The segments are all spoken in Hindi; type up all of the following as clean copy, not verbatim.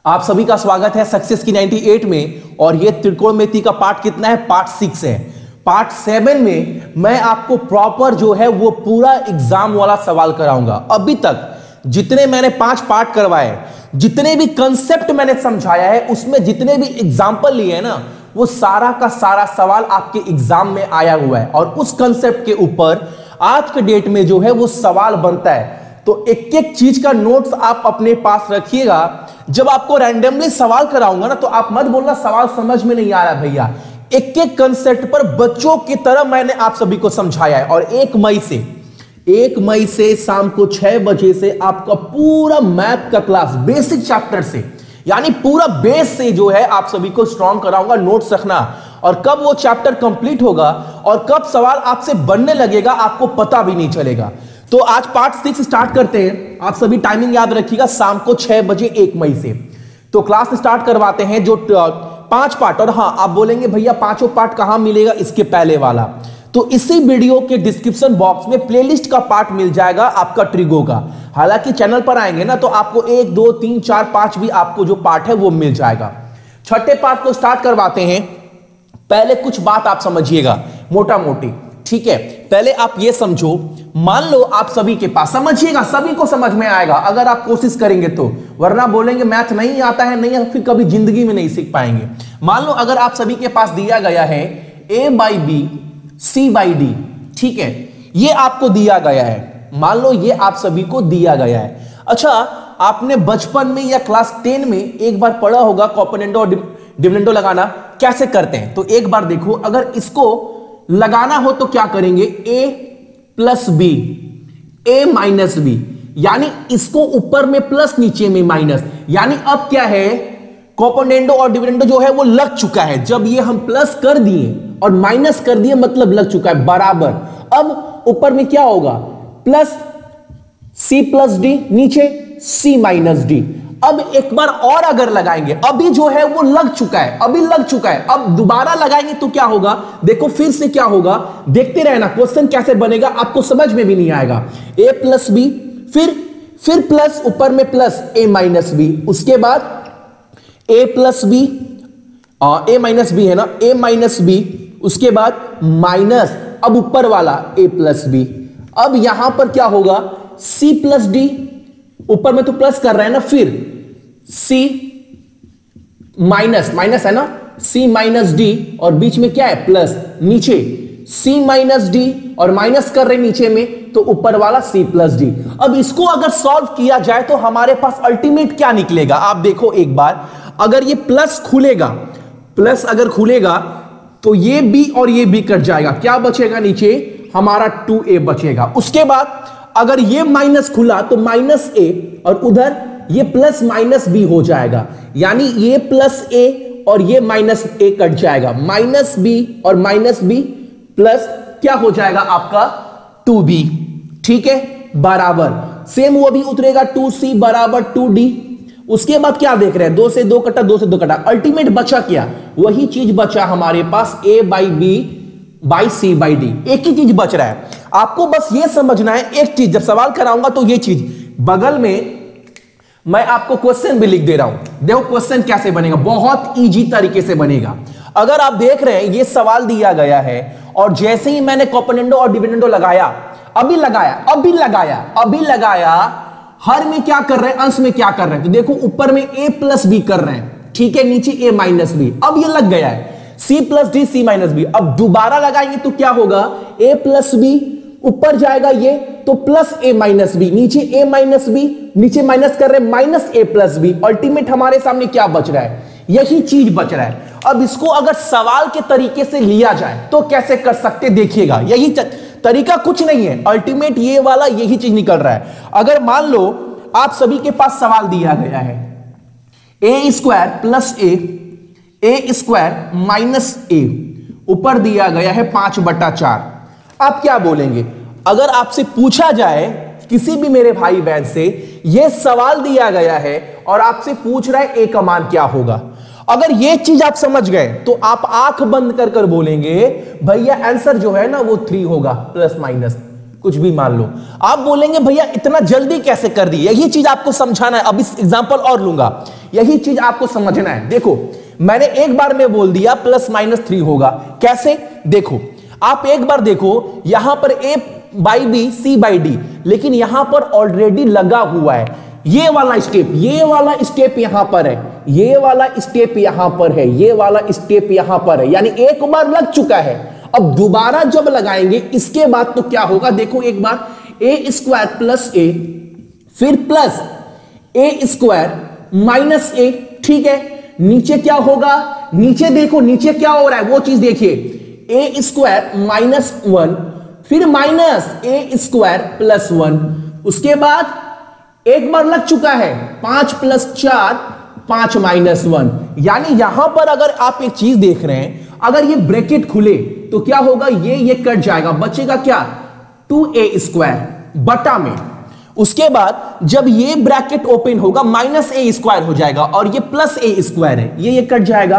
आप सभी का स्वागत है सक्सेस की 98 में। और ये त्रिकोणमिति का पार्ट कितना है? पार्ट 6 है। पार्ट 7 में मैं आपको प्रॉपर जो है वो पूरा एग्जाम वाला सवाल कराऊंगा। अभी तक जितने मैंने 5 पार्ट करवाए, जितने भी कंसेप्ट मैंने समझाया है, उसमें जितने भी एग्जाम्पल लिए हैं ना, वो सारा का सारा सवाल आपके एग्जाम में आया हुआ है। और उस कंसेप्ट के ऊपर आज के डेट में जो है वो सवाल बनता है। तो एक एक चीज का नोट्स आप अपने पास रखिएगा। जब आपको रैंडमली सवाल कराऊंगा ना, तो आप मत बोलना सवाल समझ में नहीं आ रहा भैया। एक एक कंसेप्ट पर बच्चों की तरह मैंने आप सभी को समझाया है। और 1 मई से शाम को 6 बजे से आपका पूरा मैथ का क्लास बेसिक चैप्टर से, यानी पूरा बेस से जो है आप सभी को स्ट्रॉन्ग कराऊंगा। नोट्स रखना। और कब वो चैप्टर कंप्लीट होगा और कब सवाल आपसे बनने लगेगा आपको पता भी नहीं चलेगा। तो आज पार्ट 6 स्टार्ट करते हैं। आप सभी टाइमिंग याद रखिएगा, शाम को 6 बजे 1 मई से तो क्लास स्टार्ट करवाते हैं। जो 5 पार्ट, और हाँ आप बोलेंगे भैया 5 पार्ट कहां मिलेगा? इसके पहले वाला तो इसी वीडियो के डिस्क्रिप्शन बॉक्स में प्लेलिस्ट का पार्ट मिल जाएगा आपका ट्रिगो का। हालांकि चैनल पर आएंगे ना तो आपको 1, 2, 3, 4, 5 भी आपको जो पार्ट है वो मिल जाएगा। 6ठे पार्ट को स्टार्ट करवाते हैं। पहले कुछ बात आप समझिएगा मोटा मोटी, ठीक है? पहले आप ये समझो, मान लो आप सभी के पास, समझिएगा सभी को समझ में आएगा अगर आप कोशिश करेंगे तो, वरना बोलेंगे मैथ नहीं आता है, नहीं फिर कभी जिंदगी में नहीं सीख पाएंगे। मान लो अगर आप सभी के पास दिया गया है a/b c/d, ठीक है? ये आपको दिया गया है, मान लो ये आप सभी को दिया गया है। अच्छा, आपने बचपन में या क्लास 10 में एक बार पढ़ा होगा कॉम्पोनेंटो और डिविडेंडो लगाना कैसे करते हैं। तो एक बार देखो, अगर इसको लगाना हो तो क्या करेंगे? a + b, a - b, यानी इसको ऊपर में प्लस नीचे में माइनस। यानी अब क्या है, कॉम्पोनेंटो और डिविडेंडो जो है वो लग चुका है। जब ये हम प्लस कर दिए और माइनस कर दिए मतलब लग चुका है बराबर। अब ऊपर में क्या होगा? प्लस c + d, नीचे c - d। अब एक बार और अगर लगाएंगे, अभी जो है वो लग चुका है, अभी लग चुका है, अब दोबारा लगाएंगे तो क्या होगा? देखो फिर से क्या होगा, देखते रहना क्वेश्चन कैसे बनेगा, आपको समझ में भी नहीं आएगा। a + b, फिर प्लस, ऊपर में प्लस a - b, उसके बाद a + b, a - b है ना, a - b, उसके बाद माइनस, अब ऊपर वाला a + b। अब यहां पर क्या होगा? c + d, ऊपर में तो प्लस कर रहे हैं ना, फिर c माइनस है ना, c - d, और बीच में क्या है? प्लस, नीचे c - d और माइनस कर रहे नीचे में, तो ऊपर वाला c + d। अब इसको अगर सॉल्व किया जाए तो हमारे पास अल्टीमेट क्या निकलेगा? आप देखो एक बार, अगर ये प्लस खुलेगा, प्लस अगर खुलेगा तो ये b और ये b कट जाएगा, क्या बचेगा? नीचे हमारा 2a बचेगा। उसके बाद अगर ये माइनस खुला तो -a, और उधर ये +- b हो जाएगा, यानी ये +a और ये -a कट जाएगा, -b और -b प्लस क्या हो जाएगा आपका? 2b, ठीक है? बराबर सेम वो भी उतरेगा, 2c बराबर 2d। उसके बाद क्या देख रहे हैं? 2 से 2 कटा, 2 से 2 कटा, अल्टीमेट बचा क्या? वही चीज बचा हमारे पास a/b/c/d, एक ही चीज बच रहा है। आपको बस ये समझना है एक चीज, जब सवाल कराऊंगा तो ये चीज, बगल में मैं आपको क्वेश्चन भी लिख दे रहा हूं। देखो क्वेश्चन कैसे बनेगा, बहुत इजी तरीके से बनेगा। अगर आप देख रहे हैं ये सवाल दिया गया है, और जैसे ही मैंने कॉम्पोनेंटो और डिविडेंडो लगाया, अभी लगाया, हर में क्या कर रहे हैं? अंश में क्या कर रहे हैं? तो देखो ऊपर में a + b कर रहे हैं, ठीक है? नीचे a - b, अब ये लग गया है c + d, c - b। अब दोबारा लगाएंगे तो क्या होगा? a + b, ऊपर जाएगा ये तो प्लस a - b, नीचे a - b, नीचे माइनस कर रहे हैं -a + b। अल्टीमेट हमारे सामने क्या बच रहा है? यही चीज बच रहा है। अब इसको अगर सवाल के तरीके से लिया जाए तो कैसे कर सकते? देखिएगा, यही तरीका कुछ नहीं है, अल्टीमेट ये वाला यही चीज निकल रहा है। अगर मान लो आप सभी के पास सवाल दिया गया है a² + a² - a, ऊपर दिया गया है 5/4। आप क्या बोलेंगे? अगर आपसे पूछा जाए, किसी भी मेरे भाई बहन से यह सवाल दिया गया है और आपसे पूछ रहा है a का मान क्या होगा, अगर यह चीज आप समझ गए तो आप आंख बंद कर बोलेंगे भैया आंसर जो है ना वो 3 होगा, प्लस माइनस कुछ भी मान लो। आप बोलेंगे भैया इतना जल्दी कैसे कर दी, यही चीज आपको समझाना है। अब इस एग्जांपल और लूंगा, यही चीज आपको समझना है। देखो मैंने एक बार में बोल दिया +-3 होगा, कैसे? देखो आप एक बार देखो, यहां पर A/B C/D, लेकिन यहां पर ऑलरेडी लगा हुआ है ये वाला स्टेप, ये वाला स्टेप यहां पर है, ये वाला स्टेप यहां पर है, ये वाला स्टेप यहां पर है, यानी एक बार लग चुका है। अब दोबारा जब लगाएंगे इसके बाद तो क्या होगा, देखो एक बार A² + A, फिर प्लस A² - A, ठीक है। नीचे क्या होगा, नीचे देखो नीचे क्या हो रहा है वो चीज देखिए, A² - 1, फिर -A² + 1, उसके बाद एक बार लग चुका है 5 + 4 5 - 1, यानी यहां पर अगर आप एक चीज देख रहे हैं, अगर ये ब्रैकेट खुले तो क्या होगा, ये कट जाएगा, बचेगा क्या 2A² बटा में। उसके बाद जब ये ब्रैकेट ओपन होगा -A² हो जाएगा, और ये +A² है, ये कट जाएगा,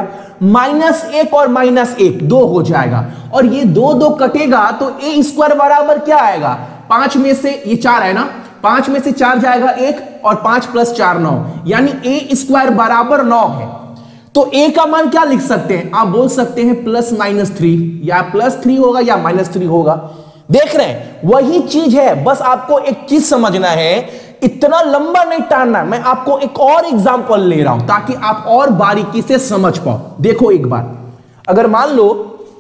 -1 और -1 2 हो जाएगा, और ये 2 कटेगा तो A² बराबर क्या आएगा, 5 में से ये 4 है ना, 5 में से 4 जाएगा 1, और 5 + 4 9, यानी A² बराबर 9 है। तो A का मान क्या लिख सकते हैं, आप बोल सकते हैं +-3, या +3 होगा या -3 होगा। देख रहे हैं वही चीज है, बस आपको एक चीज समझना है, इतना लंबा नहीं टालना। मैं आपको एक और एग्जांपल ले रहा हूं ताकि आप और बारीकी से समझ पाओ। देखो एक बार, अगर मान लो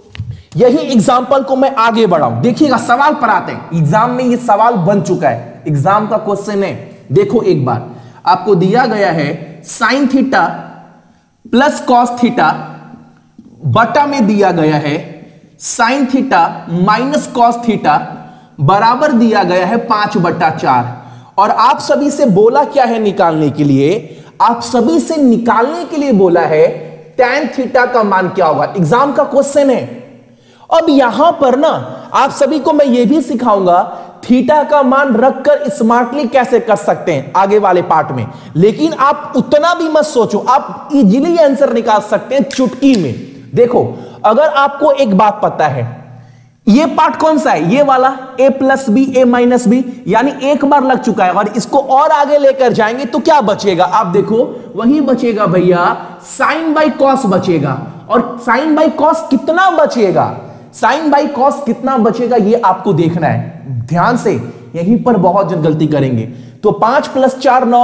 यही एग्जांपल को मैं आगे बढ़ाऊं, देखिएगा सवाल पर आते हैं। एग्जाम में ये सवाल बन चुका है, एग्जाम का क्वेश्चन है। देखो एक बार आपको दिया गया है sin θ + cos θ, बटा में दिया गया है sin θ - cos θ, बराबर दिया गया है 5/4, और आप सभी से बोला क्या है निकालने के लिए, आप सभी से निकालने के लिए बोला है tan θ का मान क्या होगा। एग्जाम का क्वेश्चन है। अब यहां पर ना आप सभी को मैं यह भी सिखाऊंगा थीटा का मान रखकर स्मार्टली कैसे कर सकते हैं आगे वाले पार्ट में, लेकिन आप उतना भी मत सोचो, आप इजीली आंसर निकाल सकते हैं चुटकी में। देखो अगर आपको एक बात पता है, ये पार्ट कौन सा है, ये वाला A + B A - B, यानी एक बार लग चुका है, और इसको और आगे लेकर जाएंगे तो क्या बचेगा, आप देखो वही बचेगा भैया sin/cos बचेगा, और sin/cos कितना बचेगा, sin/cos कितना बचेगा ये आपको देखना है ध्यान से, यहीं पर बहुत जन गलती करेंगे। तो 5 + 4 9,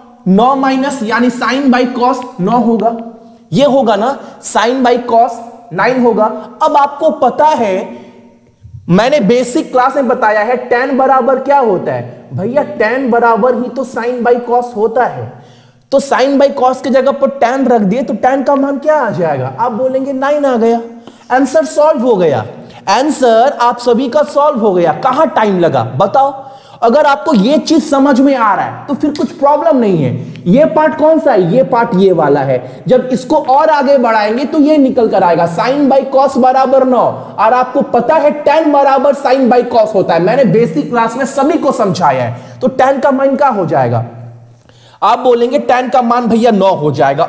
9 - यानी sin/cos 9 होगा, ये होगा ना sin/cos 9 होगा। अब आपको पता है, मैंने बेसिक क्लास में बताया है tan बराबर क्या होता है भैया, tan बराबर ही तो sin/cos होता है। तो sin/cos की जगह पर tan रख दिए तो tan का मान क्या आ जाएगा, आप बोलेंगे 9 आ गया, आंसर सॉल्व हो गया। आंसर आप सभी का सॉल्व हो गया। कहां टाइम लगा बताओ। अगर आपको यह चीज समझ में आ रहा है तो फिर कुछ प्रॉब्लम नहीं है। यह पार्ट कौन सा है, यह पार्ट ये वाला है। जब इसको और आगे बढ़ाएंगे तो यह निकल कर आएगा sin/cos बराबर 9, और आपको पता है tan बराबर sin/cos होता है। मैंने बेसिक क्लास में सभी को समझाया है। तो tan का मान क्या हो जाएगा, आप बोलेंगे tan का मान भैया 9 हो जाएगा।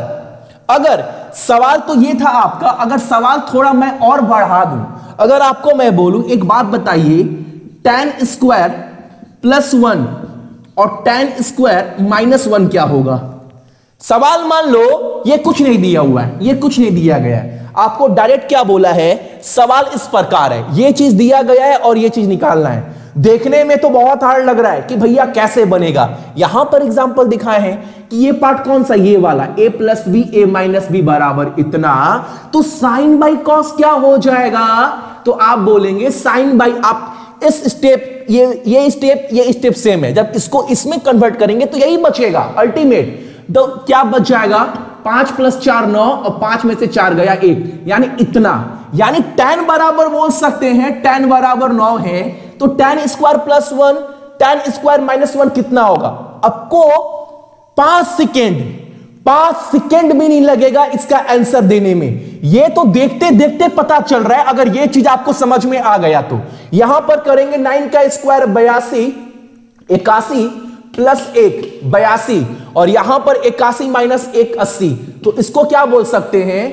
अगर सवाल तो ये था आपका, अगर सवाल थोड़ा मैं और बढ़ा दूं, अगर आपको मैं बोलूं एक बात बताइए, tan² + 1 और tan² - 1 क्या होगा। सवाल मान लो ये कुछ नहीं दिया हुआ है, ये कुछ नहीं दिया गया है, आपको डायरेक्ट क्या बोला है, सवाल इस प्रकार है, ये चीज दिया गया है और ये चीज निकालना है। देखने में तो बहुत हार्ड लग रहा है कि भैया कैसे बनेगा। यहां पर एग्जांपल दिखाए हैं कि ये पार्ट कौन सा, ये वाला A + B A - B बराबर इतना, तो sin/cos क्या हो जाएगा, तो आप बोलेंगे आप इस स्टेप ये स्टेप सेम है, जब इसको इसमें कन्वर्ट करेंगे तो यही बचेगा अल्टीमेट। तो क्या बच जाएगा, 5 + 4 9, और 5 में से 4 गया 1, यानी इतना। यानी tan बराबर बोल सकते हैं, tan बराबर 9 है, तो tan² + 1 tan² - 1 कितना होगा। आपको 5 सेकेंड भी नहीं लगेगा इसका आंसर देने में। ये तो देखते देखते पता चल रहा है। अगर ये चीज आपको समझ में आ गया तो यहां पर करेंगे 9 का स्क्वायर 82, 81 + 1 82, और यहां पर 81 - 1 80, तो इसको क्या बोल सकते हैं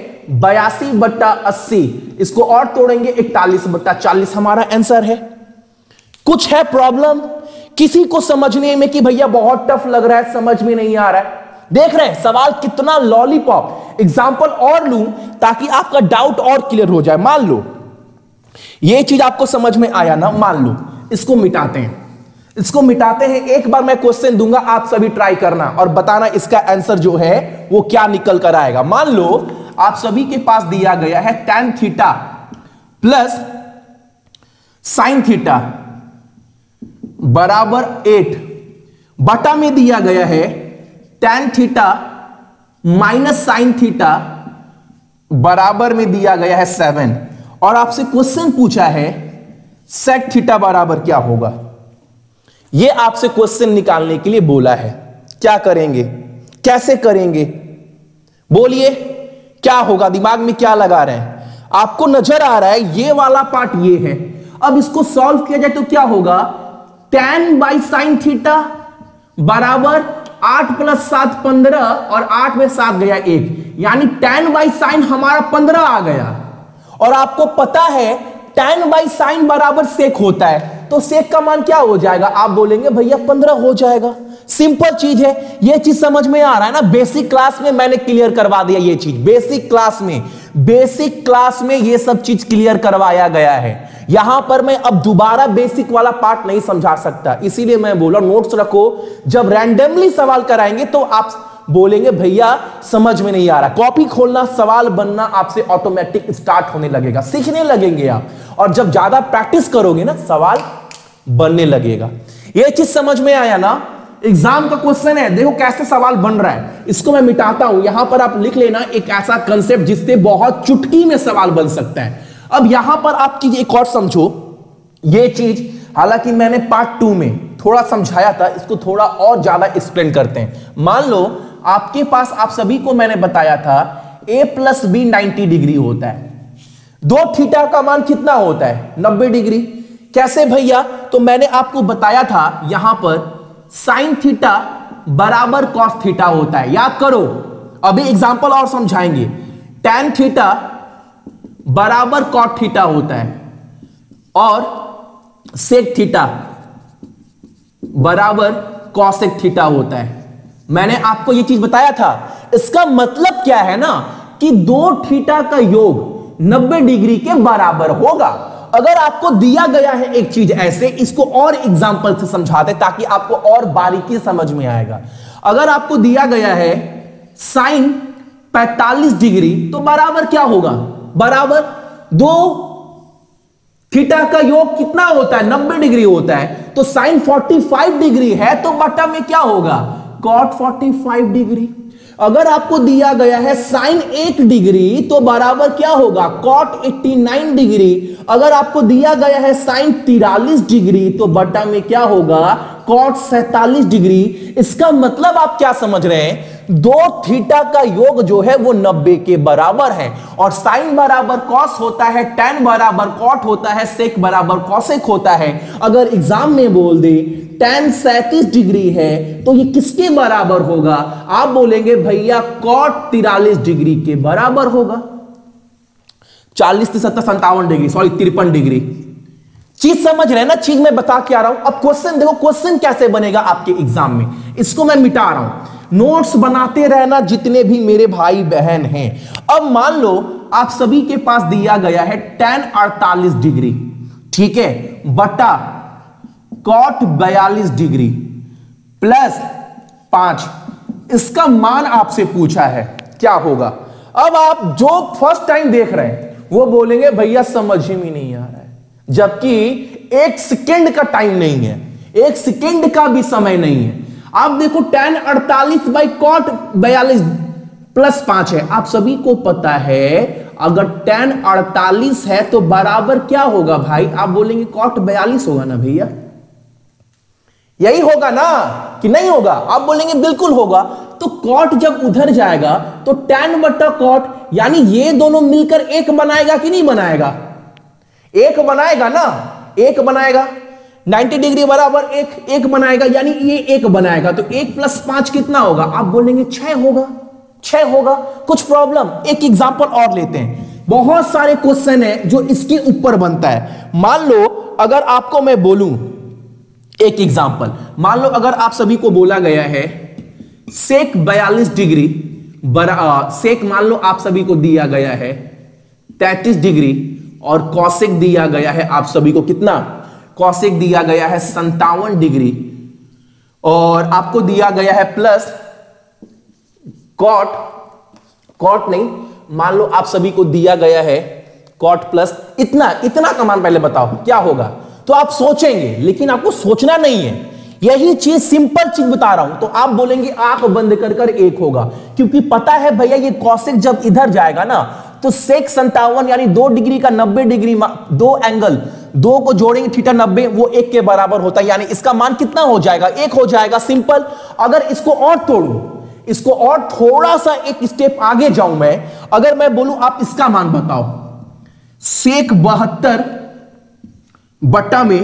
82/80। इसको और तोड़ेंगे 41/40 हमारा आंसर है। कुछ है प्रॉब्लम किसी को समझने में कि भैया बहुत टफ लग रहा है, समझ में नहीं आ रहा है? देख रहे हैं सवाल कितना लॉलीपॉप। एग्जाम्पल और लूं ताकि आपका डाउट और क्लियर हो जाए। मान लो ये चीज आपको समझ में आया ना, मान लो इसको मिटाते हैं, इसको मिटाते हैं। एक बार मैं क्वेश्चन दूंगा, आप सभी ट्राई करना और बताना इसका आंसर जो है वो क्या निकल कर आएगा। मान लो आप सभी के पास दिया गया है tan theta plus sin theta बराबर 8 बटा में दिया गया है tan theta minus sin theta बराबर में दिया गया है 7 और आपसे क्वेश्चन पूछा है sec थीटा बराबर क्या होगा। यह आपसे क्वेश्चन निकालने के लिए बोला है। क्या करेंगे, कैसे करेंगे, बोलिए क्या होगा, दिमाग में क्या लगा रहे हैं? आपको नजर आ रहा है ये वाला पार्ट ये है। अब इसको सॉल्व किया जाए तो क्या होगा, tan बाई साइन थीटा बराबर 8 प्लस 7 15 और 8 में 7 गया 1, यानी tan बाई साइन हमारा 15 आ गया। और आपको पता है tan बाई साइन बराबर सेक होता है, तो सेक का मान क्या हो जाएगा, आप बोलेंगे भैया 15 हो जाएगा। सिंपल चीज है, ये चीज समझ में आ रहा है ना। बेसिक क्लास में मैंने क्लियर करवा दिया ये चीज, बेसिक क्लास में ये सब चीज क्लियर करवाया गया है। यहां पर मैं अब दोबारा बेसिक वाला पार्ट नहीं समझा सकता, इसीलिए मैं बोला नोट्स रखो। जब रैंडमली सवाल कराएंगे तो आप बोलेंगे भैया समझ में नहीं आ रहा, कॉपी खोलना, सवाल बनना आपसे ऑटोमेटिक स्टार्ट होने लगेगा, सीखने लगेंगे आप। और जब ज्यादा प्रैक्टिस करोगे ना सवाल बनने लगेगा। ये चीज समझ में आया ना। एग्जाम का क्वेश्चन है, देखो कैसे सवाल बन रहा है। इसको मैं मिटाता हूं, यहां पर आप लिख लेना एक ऐसा कंसेप्ट जिससे बहुत चुटकी में सवाल बन सकता है। अब यहां पर आप चीज एक और समझो, ये चीज हालांकि मैंने पार्ट 2 में थोड़ा समझाया था, इसको थोड़ा और ज्यादा एक्सप्लेन करते हैं। मान लो आपके पास, आप सभी को मैंने बताया था a प्लस बी 90 डिग्री होता है, 2 थीटा का मान कितना होता है 90 डिग्री। कैसे भैया, तो मैंने आपको बताया था यहां पर साइन थीटा बराबर कॉस थीटा होता है, याद करो। अभी एग्जांपल और समझाएंगे। tan थीटा बराबर कॉट थीटा होता है और सेक थीटा बराबर कॉसेक थीटा होता है। मैंने आपको यह चीज बताया था। इसका मतलब क्या है ना कि 2 थीटा का योग 90 डिग्री के बराबर होगा। अगर आपको दिया गया है एक चीज ऐसे, इसको और एग्जांपल से समझाते ताकि आपको और बारीकी समझ में आएगा। अगर आपको दिया गया है साइन 45 डिग्री तो बराबर क्या होगा, बराबर 2 थीटा का योग कितना होता है 90 डिग्री होता है, तो साइन 45 डिग्री है तो बटा में क्या होगा कॉट 45 डिग्री। अगर आपको दिया गया है साइन 1 डिग्री तो बराबर क्या होगा कॉट 89 डिग्री। अगर आपको दिया गया है साइन 43 डिग्री तो बटा में क्या होगा कॉट 47 डिग्री। इसका मतलब आप क्या समझ रहे हैं, 2 थीटा का योग जो है वो 90 के बराबर है। और साइन बराबर कॉस होता है, tan बराबर कॉट होता है, सेक बराबर कॉसेक होता है। अगर एग्जाम में बोल दे tan 37 डिग्री है तो ये किसके बराबर होगा, आप बोलेंगे भैया कॉट 43 डिग्री के बराबर होगा। 40 70 57 डिग्री, सॉरी 53 डिग्री। चीज समझ रहे हैं ना, चीज मैं बता के आ रहा हूं। अब क्वेश्चन देखो, क्वेश्चन कैसे बनेगा आपके एग्जाम में, इसको मैं मिटा रहा हूं। नोट्स बनाते रहना जितने भी मेरे भाई बहन हैं। अब मान लो आप सभी के पास दिया गया है tan 48 डिग्री, ठीक है, बटा कॉट 42 डिग्री प्लस 5, इसका मान आपसे पूछा है क्या होगा। अब आप जो फर्स्ट टाइम देख रहे हैं वो बोलेंगे भैया समझ ही नहीं आ रहा है, जबकि 1 सेकेंड का टाइम नहीं है, 1 सेकेंड का भी समय नहीं है। आप देखो tan 48 बाई कॉट 42 प्लस 5 है। आप सभी को पता है अगर tan 48 है तो बराबर क्या होगा भाई, आप बोलेंगे कॉट 42 होगा ना भैया, यही होगा ना कि नहीं होगा, आप बोलेंगे बिल्कुल होगा। तो कॉट जब उधर जाएगा तो tan बटा कॉट, यानी ये दोनों मिलकर 1 बनाएगा कि नहीं बनाएगा, 1 बनाएगा ना, 1 बनाएगा। 90 डिग्री बराबर 1 बनाएगा, यानी ये 1 बनाएगा। तो 1 प्लस 5 कितना होगा, आप बोलेंगे 6 होगा, 6 होगा। कुछ प्रॉब्लम, एक एग्जांपल और लेते हैं। बहुत सारे क्वेश्चन है जो इसके ऊपर बनता है। मान लो अगर आपको मैं बोलूं एक एग्जांपल मान लो, अगर आप सभी को बोला गया है सेक 42 डिग्री सेक मान लो आप सभी को दिया गया है 33 डिग्री और कॉसेक दिया गया है आप सभी को कितना, कॉसेक दिया गया है 57 डिग्री और आपको दिया गया है प्लस कॉट नहीं, मान लो आप सभी को दिया गया है कॉट प्लस इतना का मान पहले बताओ क्या होगा। तो आप सोचेंगे, लेकिन आपको सोचना नहीं है, यही चीज सिंपल चीज बता रहा हूं। तो आप बोलेंगे आंख बंद कर कर एक होगा, क्योंकि पता है भैया ये कॉसेक जब इधर जाएगा ना तो सेक 57 यानी 2 डिग्री का 90 डिग्री, दो एंगल, दो को जोड़ेंगे थीटा 90 वो एक के बराबर होता है, यानी इसका मान कितना हो जाएगा, एक हो जाएगा। सिंपल। अगर इसको और तोड़ू, इसको और थोड़ा सा एक स्टेप आगे जाऊं मैं, अगर मैं बोलूं आप इसका मान बताओ, सेक 72 बट्टा में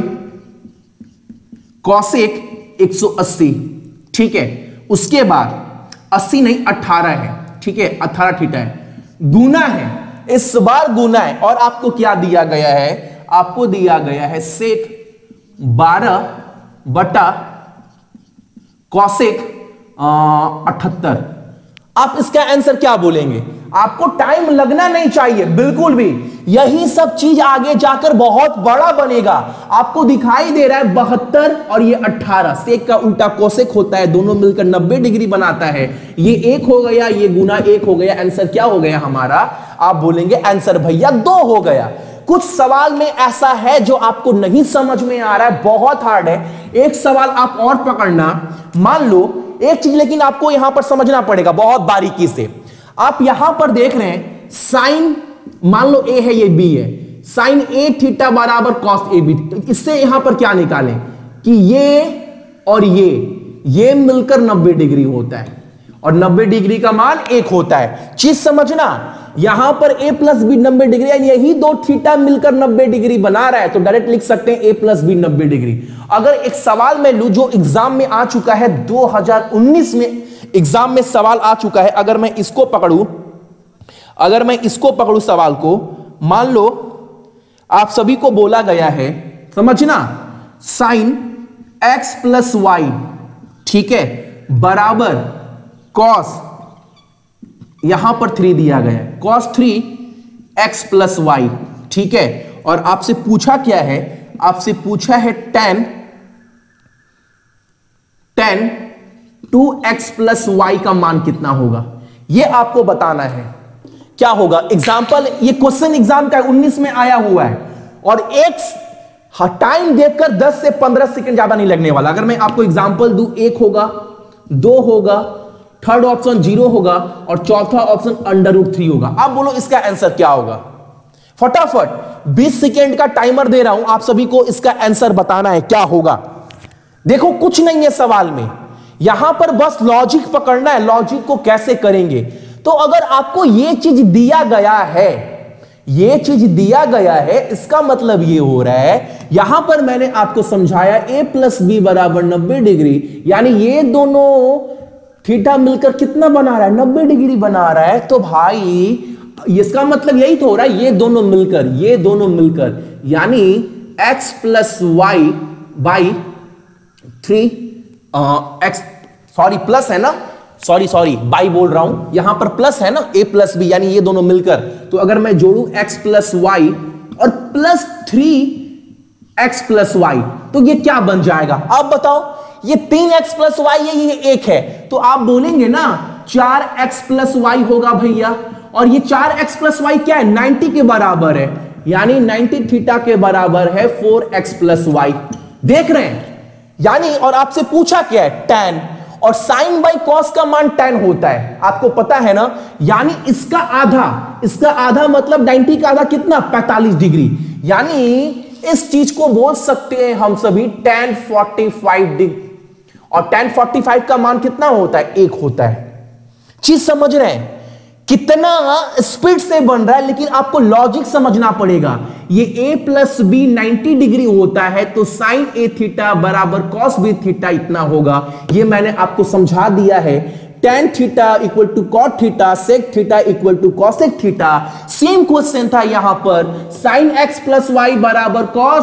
कॉसेक 180, ठीक है। उसके बाद 80 नहीं 18 है, ठीक है, 18 थीटा है, गुना है, इस बार गुना है। और आपको क्या दिया गया है, आपको दिया गया है सेक 12 बटा कॉसेक 78। आप इसका आंसर क्या बोलेंगे? आपको टाइम लगना नहीं चाहिए बिल्कुल भी, यही सब चीज आगे जाकर बहुत बड़ा बनेगा। आपको दिखाई दे रहा है 72 और ये 18, सेक का उल्टा कोसेक होता है, दोनों मिलकर 90 डिग्री बनाता है। ये एक हो गया, ये गुना एक हो गया, आंसर क्या हो गया हमारा? आप बोलेंगे आंसर भैया 2 हो गया। कुछ सवाल में ऐसा है जो आपको नहीं समझ में आ रहा है, बहुत हार्ड है। एक सवाल आप और पकड़ना, मान लो एक चीज, लेकिन आपको यहां पर समझना पड़ेगा बहुत बारीकी से। आप यहां पर देख रहे हैं साइन, मान लो ए है ये बी है, साइन ए थीटा बराबर कॉस ए बी। इससे यहां पर क्या निकालें कि ये और ये मिलकर 90 डिग्री होता है और 90 डिग्री का मान 1 होता है। चीज समझना, यहां पर a प्लस बी 90 डिग्री, यानी यही दो थीटा मिलकर 90 डिग्री बना रहा है, तो डायरेक्ट लिख सकते हैं a प्लस बी 90 डिग्री। अगर एक सवाल में लूं जो एग्जाम में आ चुका है, 2019 में एग्जाम में सवाल आ चुका है, अगर मैं इसको पकड़ूं सवाल को, मान लो आप सभी को बोला गया है, समझना, साइन x प्लस वाई, ठीक है, बराबर कॉस, यहां पर 3 दिया गया है, कॉस 3 x प्लस वाई, ठीक है। और आपसे पूछा क्या है? आपसे पूछा है tan 2x प्लस वाई का मान कितना होगा, यह आपको बताना है। क्या होगा? एग्जाम्पल, ये क्वेश्चन एग्जाम का 19 में आया हुआ है और एक टाइम देखकर 10 से 15 सेकंड ज्यादा नहीं लगने वाला। अगर मैं आपको एग्जाम्पल दूं, 1 होगा, 2 होगा, थर्ड ऑप्शन 0 होगा और चौथा ऑप्शन √3 होगा। आप बोलो इसका आंसर क्या होगा? फटाफट 20 सेकेंड का टाइमर दे रहा हूं, आप सभी को इसका आंसर बताना है क्या होगा। देखो कुछ नहीं है सवाल में, यहां पर बस लॉजिक पकड़ना है, लॉजिक को कैसे करेंगे। तो अगर आपको यह चीज दिया गया है, यह चीज दिया गया है, इसका मतलब यह हो रहा है, यहां पर मैंने आपको समझाया a प्लस बी बराबर 90 डिग्री, यानी ये दोनों थीटा मिलकर कितना बना रहा है? 90 डिग्री बना रहा है। तो भाई इसका मतलब यही तो हो रहा है, ये दोनों मिलकर यानी x plus y by 3 x, sorry plus है ना, सॉरी बाई बोल रहा हूं, यहां पर प्लस है ना, a प्लस बी, यानी ये दोनों मिलकर। तो अगर मैं जोड़ू x प्लस वाई और प्लस 3x प्लस वाई, तो ये क्या बन जाएगा? आप बताओ, ये 3x प्लस वाई है, ये 1 है, तो आप बोलेंगे ना 4x प्लस वाई होगा भैया। और ये 4x प्लस वाई क्या है? 90 के बराबर है, यानी 90 थीटा के बराबर है 4x प्लस वाई। देख रहे हैं यानी, और आपसे पूछा क्या है? tan, और साइन बाई कॉस का मान tan होता है, आपको पता है ना, यानी इसका आधा मतलब 90 का आधा कितना? 45 डिग्री। यानी इस चीज को बोल सकते हैं हम सभी tan 45 डिग्री, और tan 45 का मान कितना होता है? 1 होता है। चीज समझ रहे हैं कितना स्पीड से बन रहा है, लेकिन आपको लॉजिक समझना पड़ेगा। ये a प्लस बी 90 डिग्री होता है, तो साइन ए थीटा बराबर कॉस बी थीटा इतना होगा। ये मैंने आपको समझा दिया है। tan theta equal to cot theta, sec theta equal to cosec theta. Same question था यहां पर, साइन x प्लस वाई बराबर कॉस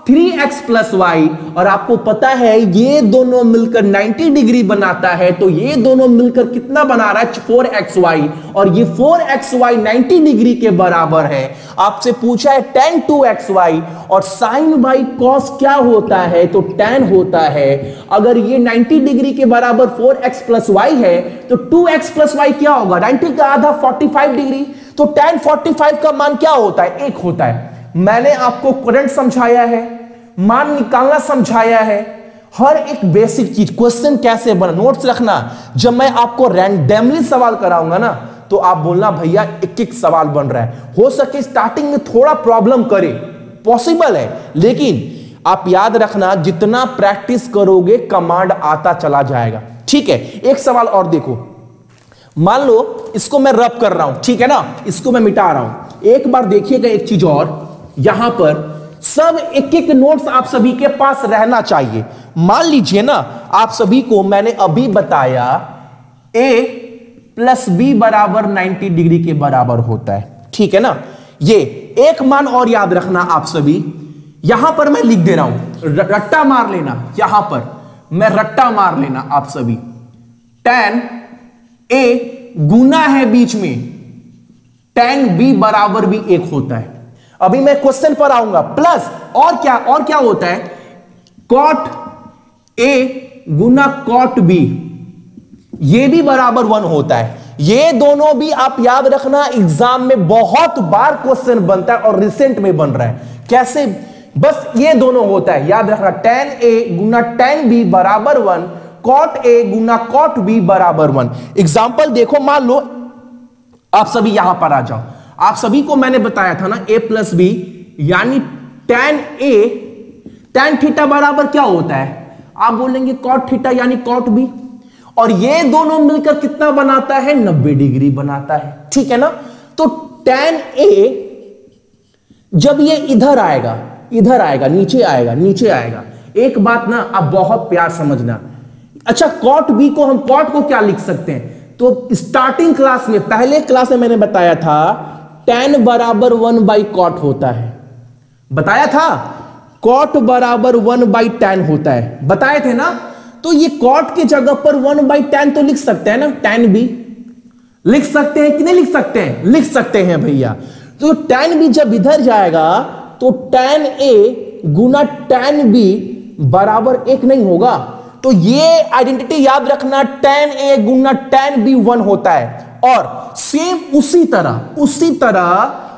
3x प्लस वाई, और आपको पता है ये दोनों मिलकर 90 डिग्री बनाता है, तो ये दोनों मिलकर कितना बना रहा है 4xy, और ये 4xy 90 डिग्री के बराबर है। आपसे पूछा है tan 2xy, और sin बाई cos क्या होता है, तो tan होता है। अगर ये 90 डिग्री के बराबर 4x प्लस वाई है, तो 2x प्लस वाई क्या होगा, 90 का आधा 45 डिग्री, तो tan 45 का मान क्या होता है, 1 होता है। मैंने आपको करंट समझाया है, मान निकालना समझाया है, हर एक बेसिक चीज, क्वेश्चन कैसे बना, नोट्स रखना। जब मैं आपको रैंडमली सवाल कराऊंगा ना, तो आप बोलना भैया एक एक सवाल बन रहा है। हो सके स्टार्टिंग में थोड़ा प्रॉब्लम करे, पॉसिबल है, लेकिन आप याद रखना जितना प्रैक्टिस करोगे कमांड आता चला जाएगा। ठीक है, एक सवाल और देखो, मान लो इसको मैं रब कर रहा हूं, ठीक है ना, इसको मैं मिटा रहा हूं। एक बार देखिएगा एक चीज और, यहां पर सब एक एक नोट्स आप सभी के पास रहना चाहिए। मान लीजिए ना, आप सभी को मैंने अभी बताया a प्लस बी बराबर 90 डिग्री के बराबर होता है, ठीक है ना। ये एक मान और याद रखना आप सभी, यहां पर मैं लिख दे रहा हूं, रट्टा मार लेना, यहां पर मैं रट्टा मार लेना आप सभी, tan a गुना है बीच में tan b बराबर भी 1 होता है। अभी मैं क्वेश्चन पर आऊंगा, प्लस और क्या होता है, cot a Guna cot b, ये भी बराबर 1 होता है। ये दोनों भी आप याद रखना, एग्जाम में बहुत बार क्वेश्चन बनता है और रिसेंट में बन रहा है। कैसे, बस ये दोनों होता है, याद रखना, tan a Guna tan b बराबर 1, cot a Guna cot b बराबर 1। एग्जाम्पल देखो, मान लो आप सभी यहां पर आ जाओ, आप सभी को मैंने बताया था ना a प्लस बी, यानी tan a tan थीटा बराबर क्या होता है, आप बोलेंगे cot थीटा यानी cot b, और ये दोनों मिलकर कितना बनाता है, 90 डिग्री बनाता है, ठीक है ना। तो tan a जब ये इधर आएगा, नीचे आएगा, एक बात ना आप बहुत प्यार समझना। अच्छा, cot b को हम cot को क्या लिख सकते हैं, तो स्टार्टिंग क्लास में, पहले क्लास में मैंने बताया था tan बराबर 1 बाई कॉट होता है, बताया था, cot बराबर 1 बाई tan होता है, बताए थे ना। तो ये cot के जगह पर 1 बाई tan तो लिख सकते हैं ना, tan b लिख सकते हैं कि नहीं लिख सकते हैं, लिख सकते हैं भैया। तो tan b जब इधर जाएगा तो tan a Guna tan b बराबर 1 नहीं होगा, तो ये आइडेंटिटी याद रखना, tan a Guna tan b 1 होता है। और सेम उसी तरह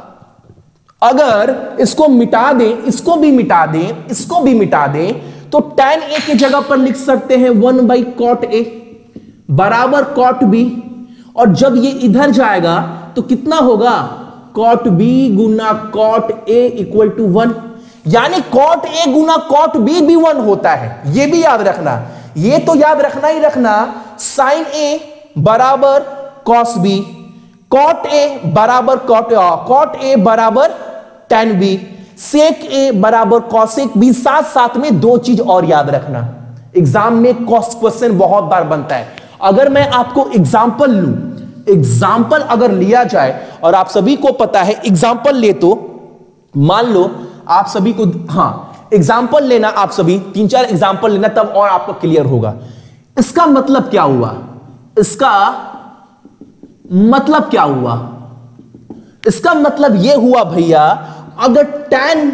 अगर इसको मिटा दें, इसको भी मिटा दें, तो tan a के जगह पर लिख सकते हैं 1 बाई cot a बराबर cot b, और जब ये इधर जाएगा तो कितना होगा, cot b गुना cot a इक्वल टू 1, यानी cot a Guna cot b भी 1 होता है। ये भी याद रखना, ये तो याद रखना ही रखना, sin a बराबर cos b, cot a बराबर cot a बराबर tan b, sec a बराबर cosec b। साथ में दो चीज और याद रखना, एग्जाम में कॉस्ट क्वेश्चन बहुत बार बनता है। अगर मैं आपको एग्जांपल लूं, एग्जाम्पल अगर लिया जाए, और आप सभी को पता है एग्जाम्पल ले, तो मान लो आप सभी को, हाँ एग्जाम्पल लेना, आप सभी 3-4 एग्जाम्पल लेना, तब और आपको क्लियर होगा। इसका मतलब क्या हुआ, इसका मतलब यह हुआ भैया, अगर tan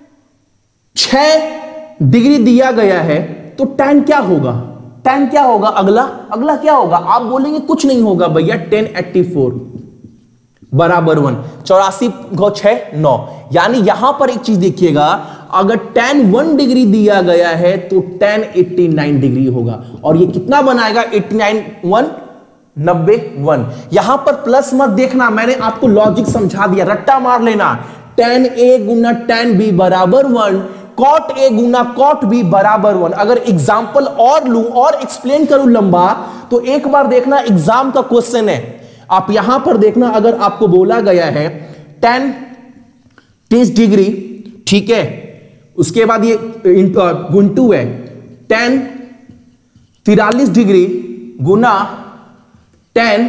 6 डिग्री दिया गया है तो tan क्या होगा, अगला क्या होगा, आप बोलेंगे कुछ नहीं होगा भैया, tan 84 बराबर 1, 84 × 6 9, यानी यहां पर एक चीज देखिएगा, अगर tan 1 डिग्री दिया गया है तो tan 89 डिग्री होगा, और ये कितना बनाएगा, 89 1 91। यहां पर प्लस मत देखना, मैंने आपको लॉजिक समझा दिया, रट्टा मार लेना, tan a Guna tan b बराबर 1, cot a Guna cot b बराबर 1। अगर एग्जाम्पल और लूं और एक्सप्लेन करूं लंबा, तो एक बार देखना, एग्जाम का क्वेश्चन है, आप यहां पर देखना, अगर आपको बोला गया है tan 30 डिग्री, ठीक है, उसके बाद ये गुंटू है, tan 43 डिग्री गुना tan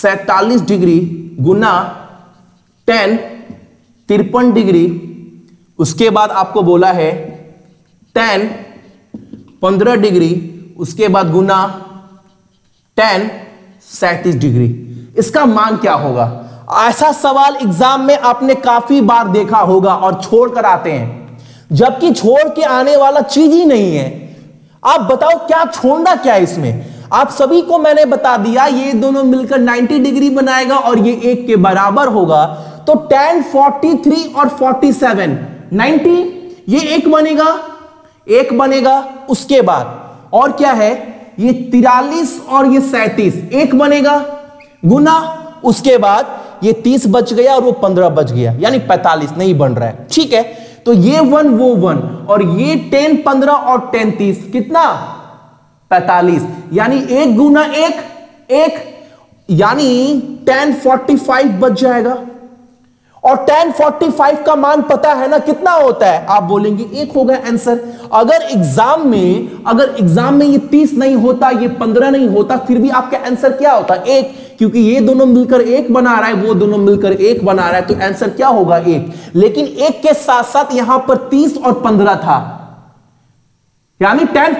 47 डिग्री गुना tan 53 डिग्री उसके बाद आपको बोला है tan 15 डिग्री, उसके बाद गुना tan 37 डिग्री। इसका मान क्या होगा? ऐसा सवाल एग्जाम में आपने काफी बार देखा होगा और छोड़कर आते हैं, जबकि छोड़ के आने वाला चीज ही नहीं है। आप बताओ क्या छोड़ना क्या है इसमें? आप सभी को मैंने बता दिया ये दोनों मिलकर 90 डिग्री बनाएगा और ये एक के बराबर होगा। तो tan 43 और 47 90, ये एक बनेगा। उसके बाद और क्या है, ये 43 और ये 37 एक बनेगा, गुना उसके बाद ये 30 बच गया और वो 15 बच गया, यानी 45 नहीं बन रहा है। ठीक है, तो ये 1 वो 1 और ये 10 15 और 10 30 कितना 45, यानी एक गुना एक, यानी tan 45 बच जाएगा। और tan 45 का मान पता है ना कितना होता है? आप बोलेंगे एक होगा आंसर। अगर एग्जाम में ये 30 नहीं होता, ये 15 नहीं होता, फिर भी आपका आंसर क्या होता? एक, क्योंकि ये दोनों मिलकर एक बना रहा है, वो दोनों मिलकर एक बना रहा है, तो आंसर क्या होगा? एक। लेकिन एक के साथ साथ यहां पर 30 और 15 था, यानी tan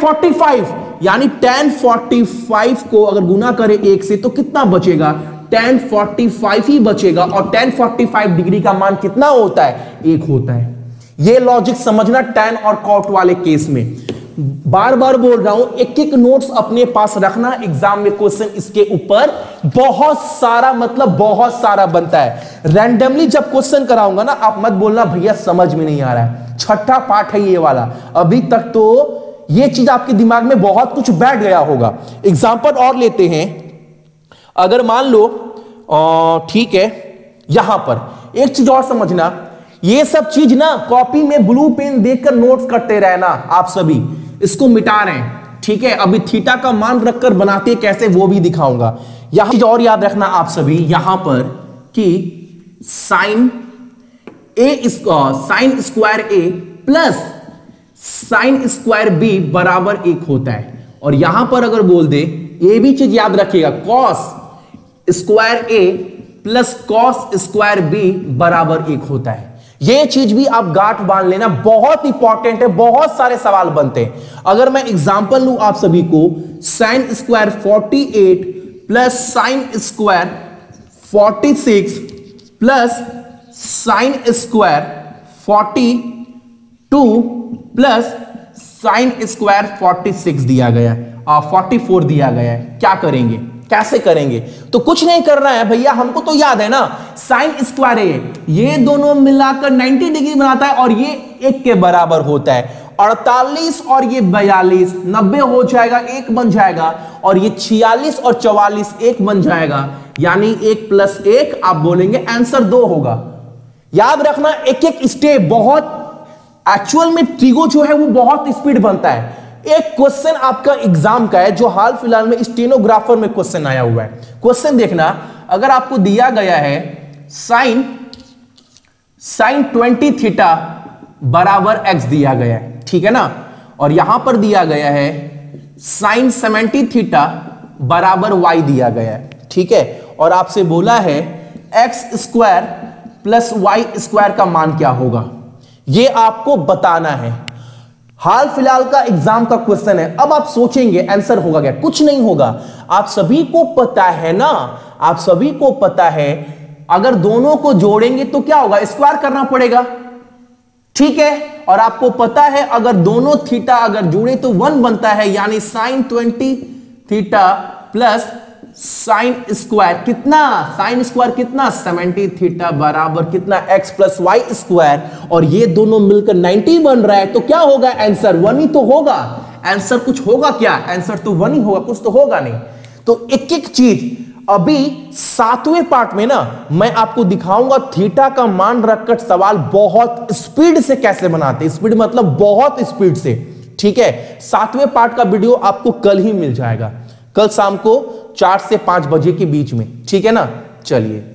45 को अगर गुना करें एक से तो कितना बचेगा? tan 45 ही बचेगा। और tan 45 डिग्री का मान कितना होता है? एक होता है। ये लॉजिक समझना tan और cot वाले केस में। बार बार बोल रहा हूं, एक एक नोट्स अपने पास रखना, एग्जाम में क्वेश्चन इसके ऊपर बहुत सारा बनता है। रैंडमली जब क्वेश्चन कराऊंगा ना, आप मत बोलना भैया समझ में नहीं आ रहा है, छठा पार्ट है ये वाला। अभी तक तो ये चीज आपके दिमाग में बहुत कुछ बैठ गया होगा। एग्जाम्पल और लेते हैं। अगर मान लो ठीक है, यहां पर एक चीज और समझना, ये सब चीज ना कॉपी में ब्लू पेन देखकर नोट्स करते रहना। आप सभी इसको मिटा रहे हैं, ठीक है? अभी थीटा का मान रखकर बनाते कैसे वो भी दिखाऊंगा। यहां चीज और याद रखना आप सभी, यहां पर कि sine square A plus sine square B बराबर एक होता है। और यहां पर अगर बोल दे, ये भी चीज याद रखिएगा, cos square A plus cos square B बराबर एक होता है। ये चीज भी आप गांठ बांध लेना, बहुत इंपॉर्टेंट है, बहुत सारे सवाल बनते हैं। अगर मैं एग्जांपल लूं आप सभी को, sine square 48 plus sine square 46 plus sine square 42 plus sine square 46 दिया गया, 44 दिया गया है। क्या करेंगे, कैसे करेंगे? तो कुछ नहीं करना है भैया, हमको तो याद है ना, साइन स्क्वायर है, ये दोनों मिलाकर 90 डिग्री बनाता है और ये एक के बराबर होता है। 48 और ये 42 90 हो जाएगा, एक बन जाएगा। और ये 46 और 44 एक बन जाएगा, यानी 1 प्लस 1 आप बोलेंगे आंसर 2 होगा। याद रखना, एक एक स्टेप बहुत, एक्चुअल में ट्रिगो जो है वो बहुत स्पीड बनता है। एक क्वेश्चन आपका एग्जाम का है जो हाल फिलहाल में स्टेनोग्राफर में क्वेश्चन आया हुआ है। क्वेश्चन देखना, अगर आपको दिया गया है साइन 20 थीटा बराबर x दिया गया है, ठीक है ना, और यहां पर दिया गया है साइन 70 थीटा बराबर y दिया गया है, ठीक है, और आपसे बोला है x square plus y square का मान क्या होगा, ये आपको बताना है। हाल फिलहाल का एग्जाम का क्वेश्चन है। अब आप सोचेंगे आंसर होगा क्या? कुछ नहीं होगा। आप सभी को पता है ना, आप सभी को पता है, अगर दोनों को जोड़ेंगे तो क्या होगा? स्क्वायर करना पड़ेगा, ठीक है। और आपको पता है अगर दोनों थीटा अगर जुड़े तो 1 बनता है, यानी sine 20 theta plus sine square कितना, साइन स्क्वायर कितना 70 थीटा बराबर कितना x प्लस वाई स्क्वायर, और ये दोनों मिलकर 90 बन रहा है, तो क्या होगा आंसर? 1 ही तो होगा। आंसर कुछ होगा क्या? आंसर तो 1 ही होगा, कुछ तो होगा नहीं। तो एक एक चीज अभी 7वें पार्ट में ना मैं आपको दिखाऊंगा थीटा का मान रखकर सवाल बहुत स्पीड से कैसे बनाते, स्पीड मतलब बहुत स्पीड से, ठीक है। 7वें पार्ट का वीडियो आपको कल ही मिल जाएगा, कल शाम को 4 से 5 बजे के बीच में, ठीक है ना। चलिए।